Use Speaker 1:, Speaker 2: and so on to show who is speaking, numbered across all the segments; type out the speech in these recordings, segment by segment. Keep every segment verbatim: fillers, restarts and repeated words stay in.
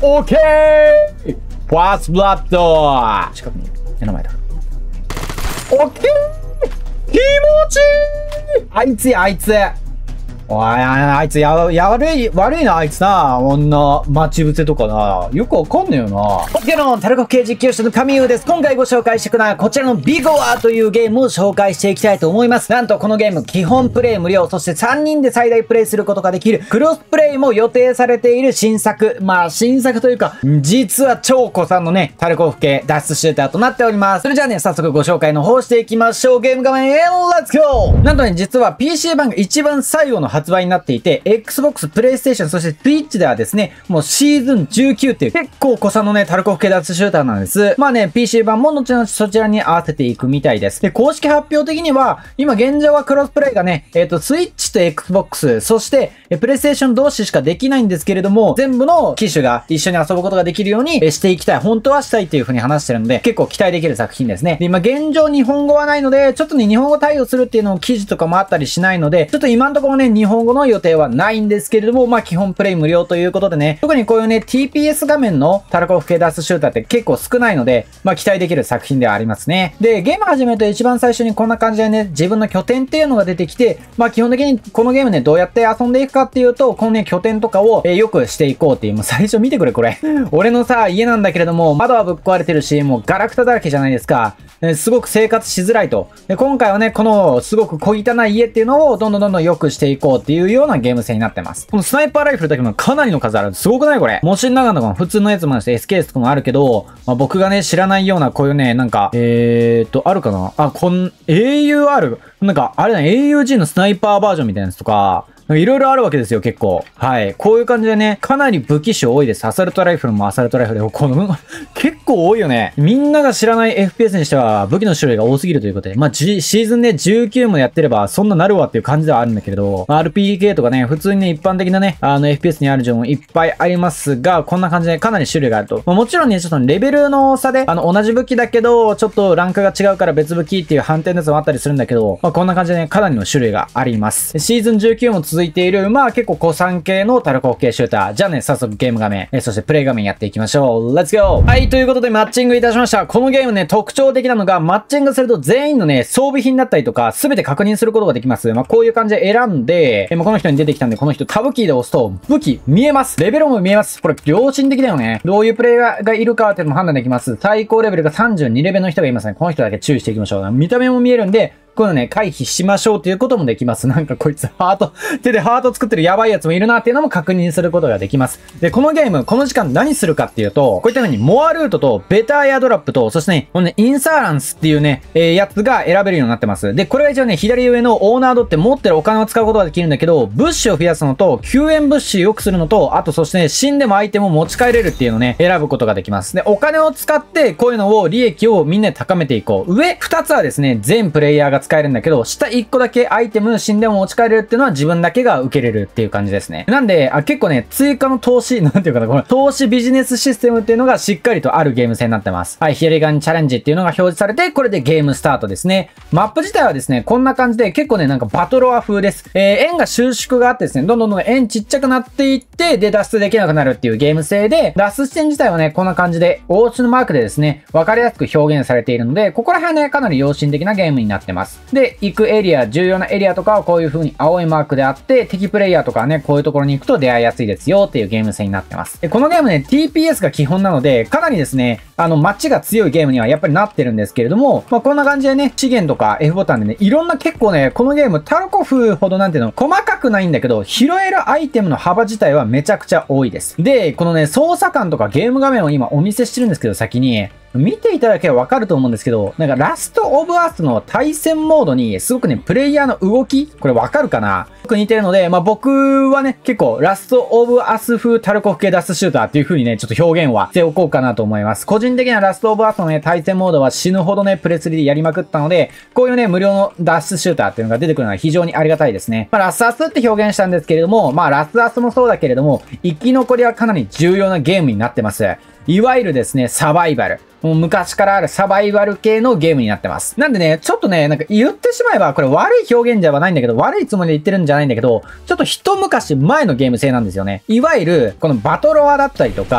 Speaker 1: オッケーファーストブラッド近くに目の前だ。オッケー気持ちいいあいつや、あいつおい、あいつや、や悪い、悪いな、あいつな。こんな、待ち伏せとかな。よくわかんねえよな。オッケーのタルコフ系実況者の神優です。今回ご紹介してくのは、こちらのビゴアというゲームを紹介していきたいと思います。なんとこのゲーム、基本プレイ無料、そしてさんにんで最大プレイすることができる、クロスプレイも予定されている新作。まあ、新作というか、実は超古参のね、タルコフ系脱出シューターとなっております。それじゃあね、早速ご紹介の方していきましょう。ゲーム画面へ、レッツゴーなんとね、実は ピーシー 版が一番最後の発売になっていて、Xbox、PlayStation、そして Twitch ではですね、もうシーズンじゅうきゅうっていう結構古参のね、タルコフ系脱出シューターなんです。まあね、ピーシー 版も後々そちらに合わせていくみたいです。で、公式発表的には、今現状はクロスプレイがね、えっと、Switch と Xbox、そして、PlayStation 同士しかできないんですけれども、全部の機種が一緒に遊ぶことができるようにしていきたい。本当はしたいっていう風に話してるので、結構期待できる作品ですね。で、今現状日本語はないので、ちょっとね、日本語対応するっていうのを記事とかもあったりしないので、ちょっと今のところね、日本語の予定はないんですけれども、まあ基本プレイ無料ということでね、特にこういうね、ティーピーエス 画面のタルコフ系脱出シューターって結構少ないので、まあ期待できる作品ではありますね。で、ゲーム始めると一番最初にこんな感じでね、自分の拠点っていうのが出てきて、まあ基本的にこのゲームね、どうやって遊んでいくかっていうと、このね、拠点とかを、えー、よくしていこうっていう、もう最初見てくれこれ。俺のさ、家なんだけれども、窓はぶっ壊れてるし、もうガラクタだらけじゃないですか。えー、すごく生活しづらいと。で、今回はね、このすごく小汚い家っていうのをどんどんどんどん良くしていこうっていうようなゲーム性になってます。このスナイパーライフルだけもかなりの数ある。すごくないこれ。もしんながらの普通のやつもあるし、エスケーエス とかもあるけど、まあ、僕がね、知らないようなこういうね、なんか、えーっと、あるかなあ、こん、エーユーアール、なんか、あれだ、エーユージー のスナイパーバージョンみたいなやつとか、いろいろあるわけですよ、結構。はい。こういう感じでね、かなり武器種多いです。アサルトライフルもアサルトライフルで、この、結構多いよね。みんなが知らない エフピーエス にしては武器の種類が多すぎるということで。まあ、G、シーズンでじゅうきゅうもやってれば、そんななるわっていう感じではあるんだけれど、アールピーケー とかね、普通にね、一般的なね、あの エフピーエス にある順もいっぱいありますが、こんな感じでかなり種類があると。まあ、もちろんね、ちょっとレベルの差で、あの、同じ武器だけど、ちょっとランクが違うから別武器っていう反転のやつもあったりするんだけど、まあ、こんな感じでね、かなりの種類があります。シーズンじゅうきゅうも続いている、まあ、結構古参系のタルコフ系シューター。じゃあね、早速ゲーム画面、えそしてプレイ画面やっていきましょう。レッツゴーはい、ということでマッチングいたしました。このゲームね、特徴的なのが、マッチングすると全員のね、装備品だったりとか、すべて確認することができます。まあ、こういう感じで選んで、えまあ、この人に出てきたんで、この人タブキーで押すと、武器見えます。レベルも見えます。これ、良心的だよね。どういうプレイヤーがいるかっていうのも判断できます。最高レベルがさんじゅうにレベルの人がいますね。この人だけ注意していきましょう。見た目も見えるんで、こういうのね、回避しましょうということもできます。なんかこいつハート、手でハート作ってるやばいやつもいるなっていうのも確認することができます。で、このゲーム、この時間何するかっていうと、こういった風にモアルートとベターエアドラップと、そしてね、このね、インサーランスっていうね、えー、やつが選べるようになってます。で、これが一応ね、左上のオーナードって持ってるお金を使うことができるんだけど、物資を増やすのと、救援物資を良くするのと、あとそしてね、死んでもアイテムを持ち帰れるっていうのをね、選ぶことができます。で、お金を使って、こういうのを、利益をみんなで高めていこう。上ふたつはですね、全プレイヤーが使えるんだけど、下いっこだけアイテム死んでも持ち帰れるっていうのは自分だけが受けれるっていう感じですね。なんで、あ結構ね、追加の投資、なんていうかな、この投資ビジネスシステムっていうのがしっかりとあるゲーム性になってます。はい、左側にチャレンジっていうのが表示されて、これでゲームスタートですね。マップ自体はですね、こんな感じで結構ね、なんかバトロワ風です。えー、円が収縮があってですね、どんどんどんどん円ちっちゃくなっていって、で、脱出できなくなるっていうゲーム性で、脱出地点自体はね、こんな感じで、大内のマークでですね、わかりやすく表現されているので、ここら辺ね、かなり良心的なゲームになってます。で、行くエリア、重要なエリアとかはこういう風に青いマークであって、敵プレイヤーとかはね、こういうところに行くと出会いやすいですよっていうゲーム性になってます。で、このゲームね、ティーピーエス が基本なので、かなりですね、あの、マッチが強いゲームにはやっぱりなってるんですけれども、まあ、こんな感じでね、資源とか F ボタンでね、いろんな結構ね、このゲーム、タルコフほどなんていうの、細かくないんだけど、拾えるアイテムの幅自体はめちゃくちゃ多いです。で、このね、操作感とかゲーム画面を今お見せしてるんですけど、先に、見ていただければわかると思うんですけど、なんかラストオブアースの対戦モードにすごくね、プレイヤーの動きこれわかるかなよく似てるので、まあ、僕はね、結構ラストオブアース風タルコフ系脱出シューターっていう風にね、ちょっと表現はしておこうかなと思います。個人的なラストオブアースのね、対戦モードは死ぬほどね、プレスリでやりまくったので、こういうね、無料の脱出シューターっていうのが出てくるのは非常にありがたいですね。まあ、ラスアスって表現したんですけれども、まあ、ラスアスもそうだけれども、生き残りはかなり重要なゲームになってます。いわゆるですね、サバイバル。もう昔からあるサバイバル系のゲームになってます。なんでね、ちょっとね、なんか言ってしまえば、これ悪い表現ではないんだけど、悪いつもりで言ってるんじゃないんだけど、ちょっと一昔前のゲーム性なんですよね。いわゆる、このバトロワだったりとか、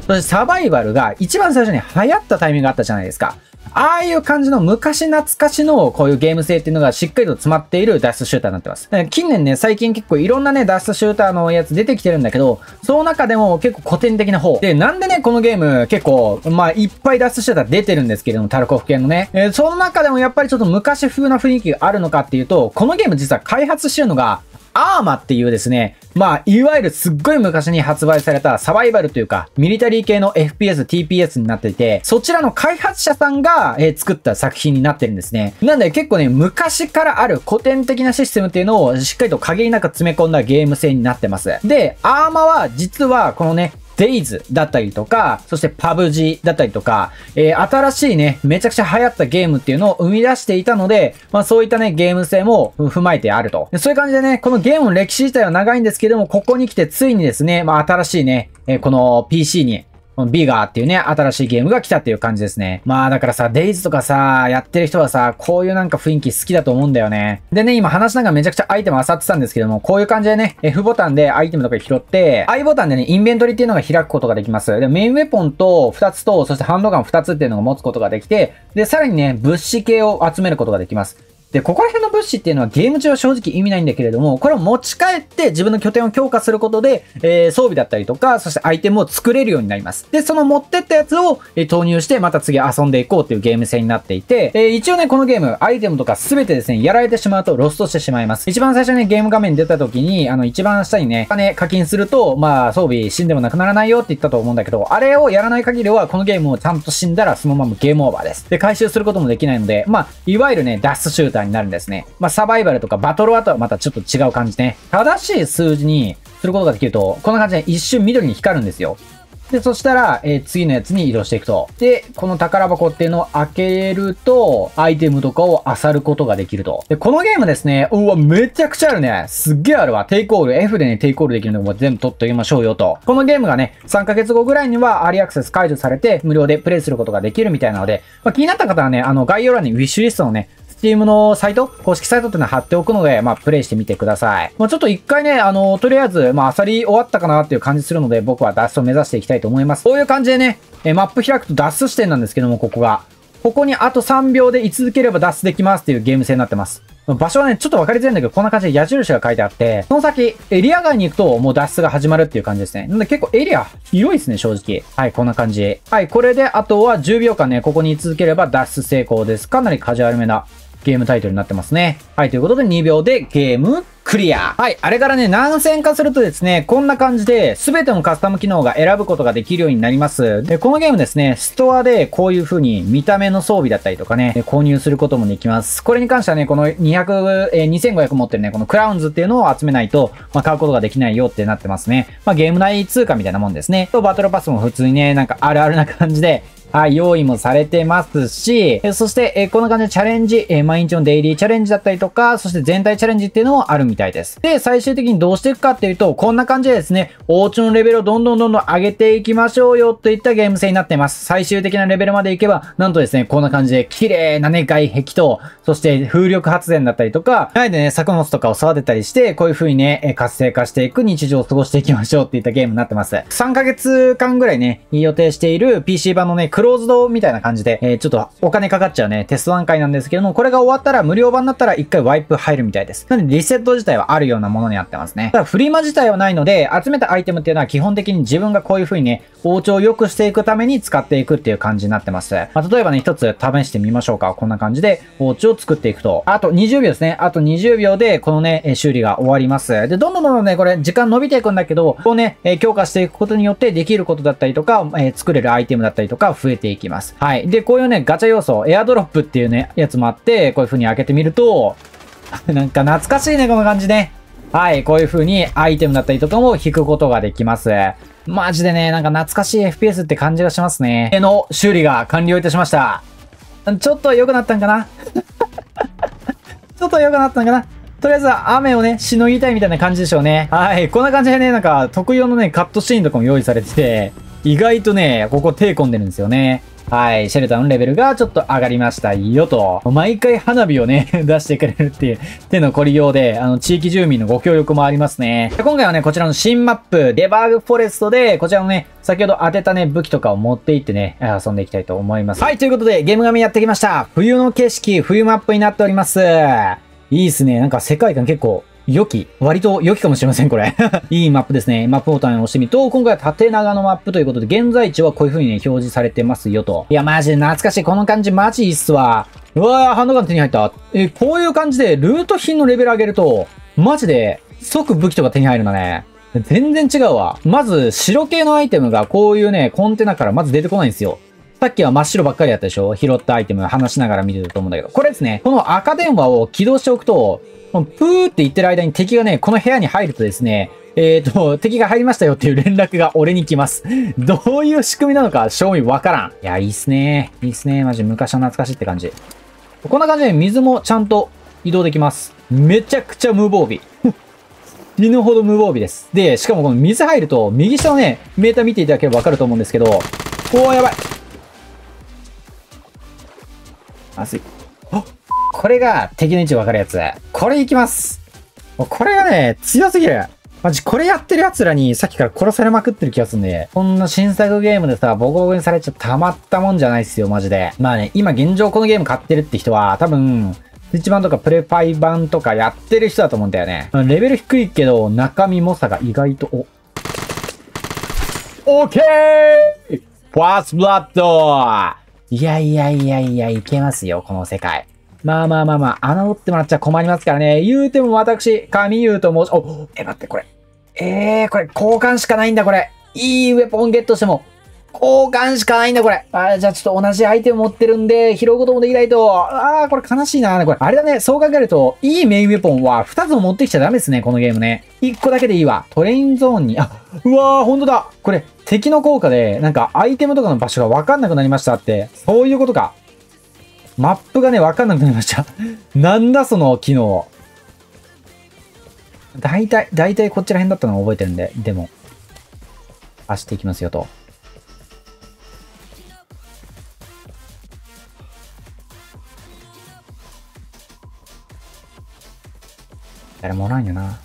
Speaker 1: そしてサバイバルが一番最初に流行ったタイミングがあったじゃないですか。ああいう感じの昔懐かしのこういうゲーム性っていうのがしっかりと詰まっている脱出シューターになってます。近年ね、最近結構いろんなね、脱出シューターのやつ出てきてるんだけど、その中でも結構古典的な方。で、なんでね、このゲーム結構、まあいっぱい脱出シューター出てるんですけれども、タルコフ系のね。えー、その中でもやっぱりちょっと昔風な雰囲気があるのかっていうと、このゲーム実は開発してるのが、アーマっていうですね、まあ、いわゆるすっごい昔に発売されたサバイバルというか、ミリタリー系の エフピーエス、ティーピーエス になっていて、そちらの開発者さんが、えー、作った作品になってるんですね。なんで結構ね、昔からある古典的なシステムっていうのをしっかりと限りなく詰め込んだゲーム性になってます。で、アーマは実はこのね、デイズだったりとか、そしてパブジーだったりとか、えー、新しいね、めちゃくちゃ流行ったゲームっていうのを生み出していたので、まあそういったね、ゲーム性も踏まえてあると。そういう感じでね、このゲームの歴史自体は長いんですけども、ここに来てついにですね、まあ新しいね、えー、この ピーシー に、ビガーっていうね、新しいゲームが来たっていう感じですね。まあだからさ、デイズとかさ、やってる人はさ、こういうなんか雰囲気好きだと思うんだよね。でね、今話しながらめちゃくちゃアイテム漁ってたんですけども、こういう感じでね、F ボタンでアイテムとか拾って、I ボタンでね、インベントリっていうのが開くことができます。で、メインウェポンとふたつと、そしてハンドガンふたつっていうのを持つことができて、で、さらにね、物資系を集めることができます。で、ここら辺の物資っていうのはゲーム中は正直意味ないんだけれども、これを持ち帰って自分の拠点を強化することで、えー、装備だったりとか、そしてアイテムを作れるようになります。で、その持ってったやつを、えー、投入して、また次遊んでいこうっていうゲーム性になっていて、えー、一応ね、このゲーム、アイテムとかすべてですね、やられてしまうとロストしてしまいます。一番最初にね、ゲーム画面に出た時に、あの、一番下にね、金課金すると、まあ、装備死んでもなくならないよって言ったと思うんだけど、あれをやらない限りは、このゲームをちゃんと死んだらそのままゲームオーバーです。で、回収することもできないので、まあ、いわゆるね、脱出シューターになるんですね。まあ、サバイバルとかバトロワとはまたちょっと違う感じね。正しい数字にすることができると、こんな感じで一瞬緑に光るんですよ。で、そしたら、えー、次のやつに移動していくと。で、この宝箱っていうのを開けると、アイテムとかを漁ることができると。で、このゲームですね、うわ、めちゃくちゃあるね。すっげえあるわ。テイクオール、F でね、テイクオールできるのも全部取っておきましょうよと。このゲームがね、さんかげつごぐらいにはアーリーアクセス解除されて、無料でプレイすることができるみたいなので、まあ、気になった方はね、あの、概要欄にウィッシュリストのね、Steam のサイト公式サイトっていうのは貼っておくので、まあ、プレイしてみてください。まあ、ちょっと一回ね、あの、とりあえず、まあ、あさり終わったかなっていう感じするので、僕は脱出を目指していきたいと思います。こういう感じでね、えマップ開くと脱出視点なんですけども、ここが。ここにあとさんびょうで居続ければ脱出できますっていうゲーム性になってます。場所はね、ちょっと分かりづらいんだけど、こんな感じで矢印が書いてあって、その先、エリア外に行くともう脱出が始まるっていう感じですね。なので結構エリア広いですね、正直。はい、こんな感じ。はい、これであとはじゅうびょうかんね、ここに居続ければ脱出成功です。かなりカジュアルめなゲームタイトルになってますね。はい、ということでにびょうでゲームクリア。はい、あれからね、何戦かするとですね、こんな感じで全てのカスタム機能が選ぶことができるようになります。で、このゲームですね、ストアでこういう風に見た目の装備だったりとかね、購入することもできます。これに関してはね、このにひゃく、えー、にせんごひゃく持ってるね、このクラウンズっていうのを集めないと、まあ、買うことができないよってなってますね。まあ、ゲーム内通貨みたいなもんですね。と、バトルパスも普通にね、なんかあるあるな感じで、はい、用意もされてますし、えそして、えこんな感じでチャレンジ、え毎日のデイリーチャレンジだったりとか、そして全体チャレンジっていうのもあるみたいです。で、最終的にどうしていくかっていうと、こんな感じでですね、お家のレベルをどんどんどんどん上げていきましょうよといったゲーム性になっています。最終的なレベルまでいけば、なんとですね、こんな感じで綺麗なね、外壁と、そして風力発電だったりとか、はいでね、作物とかを育てたりして、こういう風にね、活性化していく日常を過ごしていきましょうっていったゲームになってます。さんかげつかんぐらいね、予定している ピーシー 版のね、クローズドみたいな感じで、えー、ちょっとお金かかっちゃうね、テスト段階なんですけども、これが終わったら無料版になったら一回ワイプ入るみたいです。なのでリセット自体はあるようなものになってますね。ただフリマ自体はないので、集めたアイテムっていうのは基本的に自分がこういう風にね、お家を良くしていくために使っていくっていう感じになってます。まあ、例えばね、一つ試してみましょうか。こんな感じでお家を作っていくと。あとにじゅうびょうですね。あとにじゅうびょうでこのね、修理が終わります。で、どんどんどんどんね、これ時間伸びていくんだけど、こうね、強化していくことによってできることだったりとか、えー、作れるアイテムだったりとか増えていきます。はい。で、こういうね、ガチャ要素、エアドロップっていうね、やつもあって、こういう風に開けてみると、なんか懐かしいね、この感じね。はい、こういう風にアイテムだったりとかも引くことができます。マジでね、なんか懐かしい エフピーエス って感じがしますね。の修理が完了いたしました。ちょっと良くなったんかなちょっと良くなったんかなとりあえず雨をね、しのぎたいみたいな感じでしょうね。はい、こんな感じでね、なんか特用のね、カットシーンとかも用意されてて、意外とね、ここ手込んでるんですよね。 はい、シェルターのレベルがちょっと上がりましたよと。毎回花火をね、出してくれるっていう手の凝りようで、あの、地域住民のご協力もありますね。今回はね、こちらの新マップ、デバーグフォレストで、こちらのね、先ほど当てたね、武器とかを持っていってね、遊んでいきたいと思います。はい、ということで、ゲーム画面やってきました。冬の景色、冬マップになっております。いいっすね。なんか世界観結構、良き。割と良きかもしれません、これ。いいマップですね。マップボタンを押してみると、今回は縦長のマップということで、現在地はこういう風にね、表示されてますよと。いや、マジで懐かしい。この感じマジいいっすわ。うわー、ハンドガン手に入った。え、こういう感じで、ルート品のレベル上げると、マジで、即武器とか手に入るんだね。全然違うわ。まず、白系のアイテムがこういうね、コンテナからまず出てこないんですよ。さっきは真っ白ばっかりだったでしょ？拾ったアイテム話しながら見てると思うんだけど。これですね。この赤電話を起動しておくと、プーって言ってる間に敵がね、この部屋に入るとですね、えっと、敵が入りましたよっていう連絡が俺に来ます。どういう仕組みなのか、正味わからん。いや、いいっすね。いいっすね。マジ昔は懐かしいって感じ。こんな感じで水もちゃんと移動できます。めちゃくちゃ無防備。死ぬほど無防備です。で、しかもこの水入ると、右下のね、メーター見ていただければわかると思うんですけど、おー、やばい。まずい。あ、これが敵の位置分かるやつ。これいきます。これがね、強すぎる。マジ、これやってる奴らにさっきから殺されまくってる気がするんで、こんな新作ゲームでさ、ボコボコにされちゃたまったもんじゃないっすよ、マジで。まあね、今現状このゲーム買ってるって人は、多分、スイッチ版とかプレファイ版とかやってる人だと思うんだよね。レベル低いけど、中身猛さが意外と、お、オッケー！ファーストブラッド！いやいやいやいや、いけますよ、この世界。まあまあまあまあ、侮ってもらっちゃ困りますからね。言うても私、神言うと申し、お、え、待って、これ。えー、これ、交換しかないんだ、これ。いいウェポンゲットしても、交換しかないんだ、これ。あ、じゃあちょっと同じアイテム持ってるんで、拾うこともできないと。あー、これ悲しいな。これ、あれだね、そう考えると、いいメインウェポンはふたつも持ってきちゃダメですね、このゲームね。いっこだけでいいわ。トレインゾーンに、あ、うわー、ほんとだ。これ、敵の効果で、なんか、アイテムとかの場所がわかんなくなりましたって、そういうことか。マップがね、わかんなくなりました。なんだその機能。大体、大体こっちら辺だったのを覚えてるんで、でも、走っていきますよと。誰もおらんよな。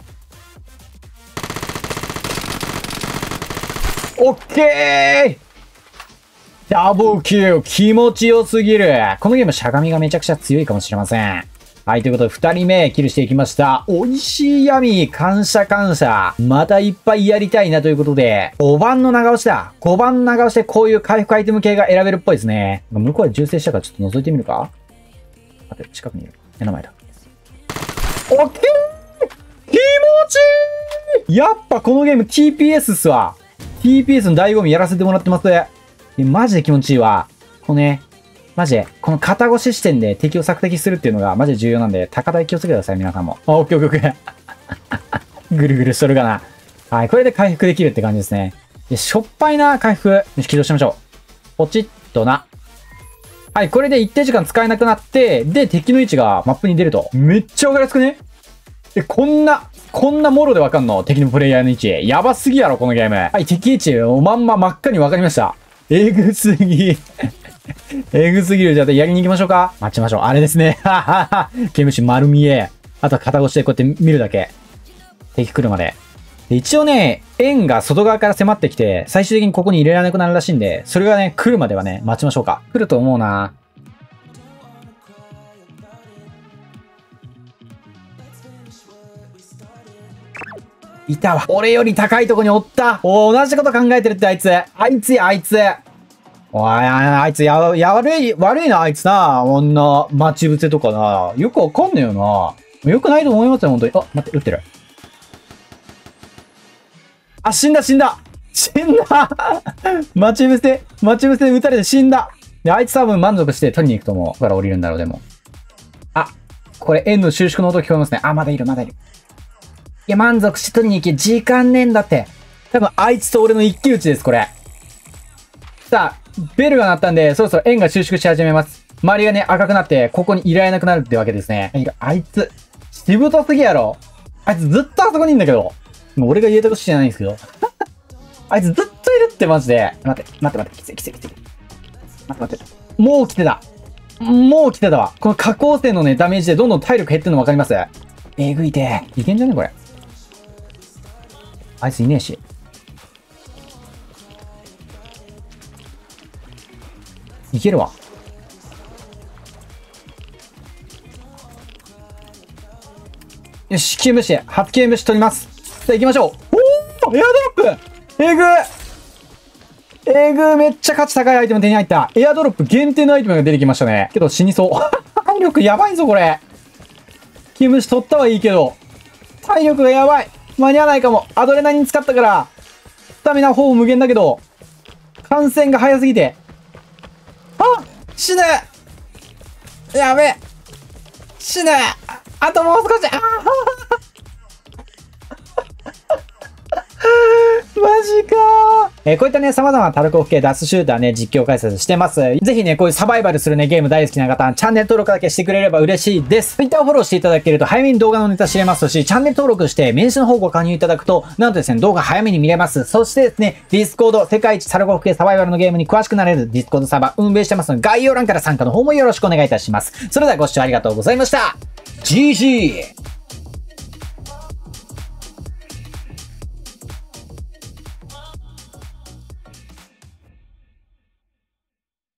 Speaker 1: オッケー！ダブルキル気持ちよすぎる。このゲームしゃがみがめちゃくちゃ強いかもしれません。はい、ということで二人目キルしていきました。美味しい闇、感謝感謝。またいっぱいやりたいなということで、ごばんの長押しだ。ごばん長押しでこういう回復アイテム系が選べるっぽいですね。向こうで銃声したからちょっと覗いてみるか。待って、近くにいる。目の前だ。オッケー！気持ちいい！やっぱこのゲーム ティーピーエス っすわ。ティーピーエス の醍醐味やらせてもらってます。マジで気持ちいいわ。このね、マジで、この肩越し視点で敵を索敵するっていうのがマジで重要なんで、高台気をつけてください、皆さんも。あ、オッケーオッケーオッケー。ぐるぐるしとるかな。はい、これで回復できるって感じですね。で、しょっぱいな回復。よし、起動しましょう。ポチッとな。はい、これで一定時間使えなくなって、で、敵の位置がマップに出ると。めっちゃわかりやすくね？え、こんな、こんなもろでわかんの？敵のプレイヤーの位置。やばすぎやろ、このゲーム。はい、敵位置、まんま真っ赤にわかりました。えぐすぎ。えぐすぎる。じゃあ、やりに行きましょうか。待ちましょう。あれですね。ははは。毛虫丸見え。あとは肩越しでこうやって見るだけ。敵来るまで。で一応ね、円が外側から迫ってきて、最終的にここに入れられなくなるらしいんで、それがね、来るまではね、待ちましょうか。来ると思うな。いたわ。俺より高いとこにおった。お、同じこと考えてるってあいつ。あいつや、あいつ。おい、あいつや、や悪い、悪いな、あいつな。こんな、待ち伏せとかな。よくわかんねえよな。よくないと思いますよ、本当に。あ、待って、撃ってる。あ、死んだ、死んだ。死んだ。待ち伏せ、待ち伏せで撃たれて死んだ。で、あいつ多分満足して取りに行くと思う。ここから降りるんだろう、でも。あ、これ円の収縮の音聞こえますね。あ、まだいる、まだいる。いや、満足して取りに行け。時間ねえんだって。多分、あいつと俺の一騎打ちです、これ。さあ、ベルが鳴ったんで、そろそろ円が収縮し始めます。周りがね、赤くなって、ここにいられなくなるってわけですね。あいつ、しぶとすぎやろ。あいつずっとあそこにいんだけど。もう俺が言えたことじゃないんですけど。あいつずっといるってマジで。待って、待って待って、きついきついきつい。 待って待って。もう来てた。もう来てたわ。この下降線のね、ダメージでどんどん体力減ってるの分かります？えぐいて。いけんじゃねこれ。あいついねえし。いけるわ。よし、キュームシ、初キュームシ取ります。さあ行きましょう。おーエアドロップえぐえぐめっちゃ価値高いアイテム手に入った。エアドロップ限定のアイテムが出てきましたね。けど死にそう。体力やばいぞ、これ。キュームシ取ったはいいけど、体力がやばい。間に合わないかも。アドレナリン使ったから、スタミナほぼ無限だけど、感染が早すぎて。あ死ぬやべえ死ぬあともう少しあマジかー。えー、こういったね、様々なタルコフ系脱出シューターね、実況解説してます。ぜひね、こういうサバイバルするね、ゲーム大好きな方、チャンネル登録だけしてくれれば嬉しいです。Twitter をフォローしていただけると早めに動画のネタ知れますし、チャンネル登録して名刺の方ご加入いただくと、なんとですね、動画早めに見れます。そしてですね、Discord、世界一タルコフ系サバイバルのゲームに詳しくなれる Discord サーバー運営してますので、概要欄から参加の方もよろしくお願いいたします。それではご視聴ありがとうございました。ジージー